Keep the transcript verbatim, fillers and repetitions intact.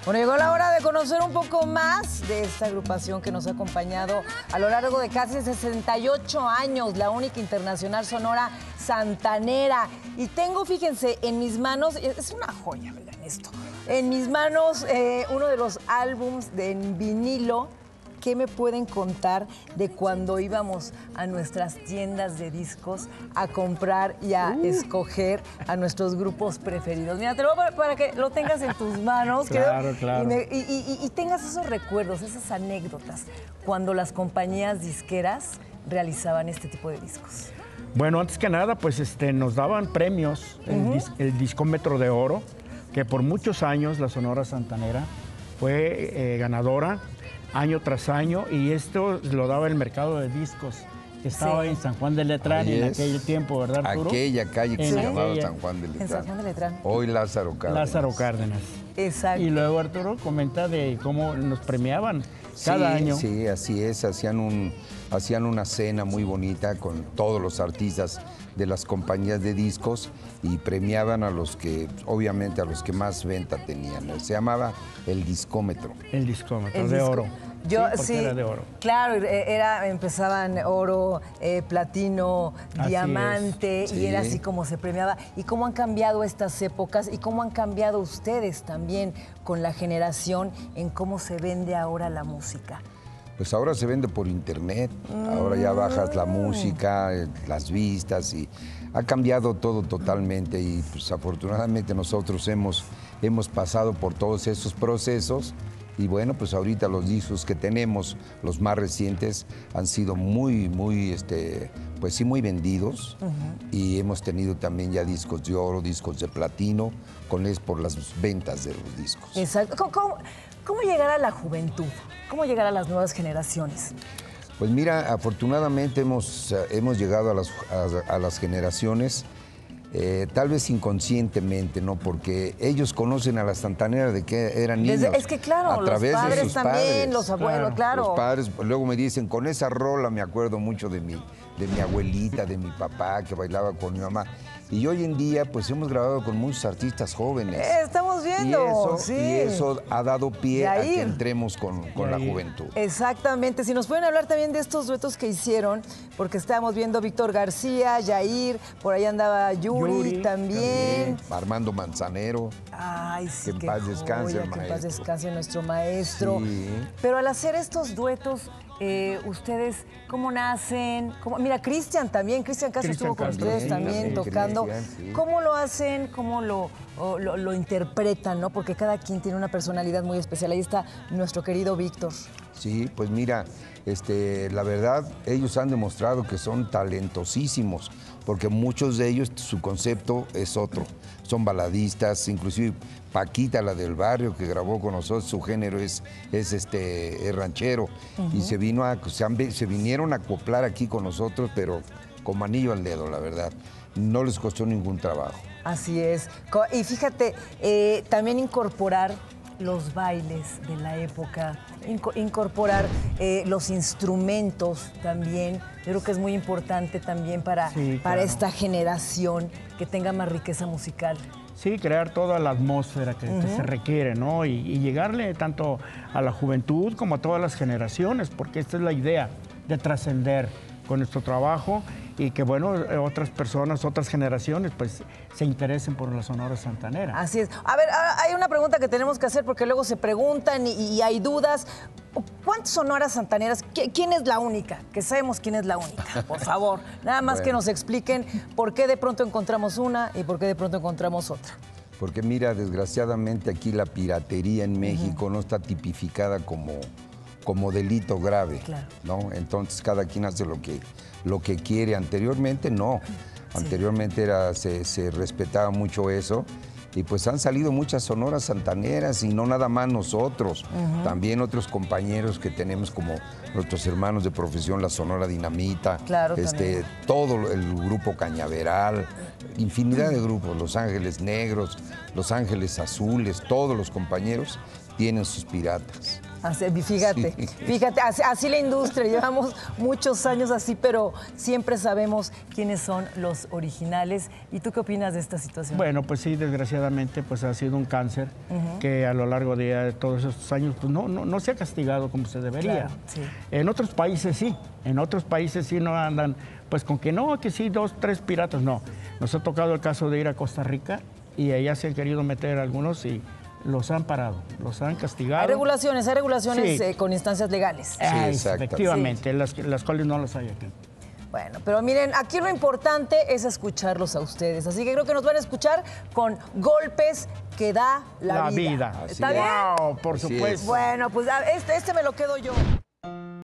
Bueno, llegó la hora de conocer un poco más de esta agrupación que nos ha acompañado a lo largo de casi sesenta y ocho años, la única internacional sonora santanera. Y tengo, fíjense, en mis manos, es una joya, vean esto, en mis manos eh, uno de los álbums de en vinilo. ¿Qué me pueden contar de cuando íbamos a nuestras tiendas de discos a comprar y a uh. escoger a nuestros grupos preferidos? Mira, te lo voy a poner para que lo tengas en tus manos. Claro, creo, claro. Y, me, y, y, y tengas esos recuerdos, esas anécdotas, cuando las compañías disqueras realizaban este tipo de discos. Bueno, antes que nada, pues este, nos daban premios, uh-huh. el, dis, el discómetro de oro, que por muchos años la Sonora Santanera fue eh, ganadora año tras año, y esto lo daba el mercado de discos que estaba sí. en San Juan de Letrán en aquel tiempo, ¿verdad, Arturo? Aquella calle que ¿Sí? se llamaba San Juan de Letrán. En San Juan de Letrán. Hoy Lázaro Cárdenas. Lázaro Cárdenas. Exacto. Y luego Arturo comenta de cómo nos premiaban cada sí, año. Sí, así es, hacían, un, hacían una cena muy bonita con todos los artistas de las compañías de discos y premiaban a los que, obviamente, a los que más venta tenían. Se llamaba el discómetro. El discómetro, el de disco. oro. Yo, sí, sí, era de oro. Claro, era, empezaban oro, eh, platino, así diamante, sí. y era así como se premiaba. Y cómo han cambiado estas épocas y cómo han cambiado ustedes también con la generación en cómo se vende ahora la música. Pues ahora se vende por internet, mm. ahora ya bajas la música, las vistas, y ha cambiado todo totalmente, y pues afortunadamente nosotros hemos, hemos pasado por todos esos procesos, y bueno, pues ahorita los discos que tenemos, los más recientes, han sido muy, muy, este, pues sí, muy vendidos, uh-huh. y hemos tenido también ya discos de oro, discos de platino, con es por las ventas de los discos. Exacto. ¿Cómo, cómo, cómo llegar a la juventud? ¿Cómo llegar a las nuevas generaciones? Pues mira, afortunadamente hemos, hemos llegado a las, a, a las generaciones, eh, tal vez inconscientemente, ¿no? Porque ellos conocen a la Santanera de que eran niños. Desde, es que claro, a través los padres de sus también, padres. los abuelos, claro. Los padres, luego me dicen, con esa rola me acuerdo mucho de mi, de mi abuelita, de mi papá, que bailaba con mi mamá. Y hoy en día, pues hemos grabado con muchos artistas jóvenes. Eh, estamos viendo, y eso, sí. Y eso ha dado pie Yair. a que entremos con, con la juventud. Exactamente. Si nos pueden hablar también de estos duetos que hicieron, porque estábamos viendo Víctor García, Yair, por ahí andaba Yuri, Yuri también. también. Armando Manzanero. Ay, sí, que en paz descanse el que maestro. en paz descanse nuestro maestro. Sí. Pero al hacer estos duetos, Eh, ustedes, ¿cómo nacen? ¿Cómo? Mira, Cristian también, Cristian Castro estuvo con también, ustedes también sí, tocando. Cristian, sí. ¿Cómo lo hacen? ¿Cómo lo, o, lo, lo interpretan? ¿No? Porque cada quien tiene una personalidad muy especial. Ahí está nuestro querido Víctor. Sí, pues mira, este, la verdad, ellos han demostrado que son talentosísimos, porque muchos de ellos, su concepto es otro. Son baladistas, inclusive Paquita, la del barrio, que grabó con nosotros, su género es, es, este, es ranchero. Uh-huh. Y se, vino a, se, han, se vinieron a acoplar aquí con nosotros, pero como anillo al dedo, la verdad. No les costó ningún trabajo. Así es. Y fíjate, eh, también incorporar los bailes de la época, inco incorporar eh, los instrumentos también. Yo creo que es muy importante también para, sí, para claro. esta generación que tenga más riqueza musical. Sí, crear toda la atmósfera que, uh-huh. que se requiere, ¿no? Y, y llegarle tanto a la juventud como a todas las generaciones, porque esta es la idea de trascender con nuestro trabajo y que, bueno, otras personas, otras generaciones, pues, se interesen por la Sonora Santanera. Así es. A ver, hay una pregunta que tenemos que hacer porque luego se preguntan y, y hay dudas. ¿Cuántas sonoras santaneras? ¿Quién es la única? Que sabemos quién es la única, por favor. Nada más bueno. que nos expliquen por qué de pronto encontramos una y por qué de pronto encontramos otra. Porque mira, desgraciadamente aquí la piratería en México uh-huh. no está tipificada como, como delito grave, claro. ¿no? Entonces cada quien hace lo que, lo que quiere. Anteriormente no. Sí. Anteriormente era, se, se respetaba mucho eso. Y pues han salido muchas sonoras santaneras y no nada más nosotros, uh-huh. también otros compañeros que tenemos como nuestros hermanos de profesión, la Sonora Dinamita, claro, este, todo el grupo Cañaveral, infinidad de grupos, Los Ángeles Negros, Los Ángeles Azules, todos los compañeros tienen sus piratas. Así, fíjate, Sí. fíjate, así, así la industria, llevamos muchos años así, pero siempre sabemos quiénes son los originales. ¿Y tú qué opinas de esta situación? Bueno, pues sí, desgraciadamente, pues ha sido un cáncer uh-huh. que a lo largo de todos estos años, pues no, no, no se ha castigado como se debería. Claro, sí. En otros países sí, en otros países sí no andan, pues con que no, que sí, dos, tres piratas, no. Nos ha tocado el caso de ir a Costa Rica y allá se han querido meter algunos y los han parado, los han castigado. Hay regulaciones, hay regulaciones sí. eh, con instancias legales. Sí, ah, efectivamente, sí. las, las cuales no las hay aquí. Bueno, pero miren, aquí lo importante es escucharlos a ustedes. Así que creo que nos van a escuchar con golpes que da la, la vida. vida. ¿Está Así bien? Wow, por Así supuesto. Es. Bueno, pues este, este me lo quedo yo.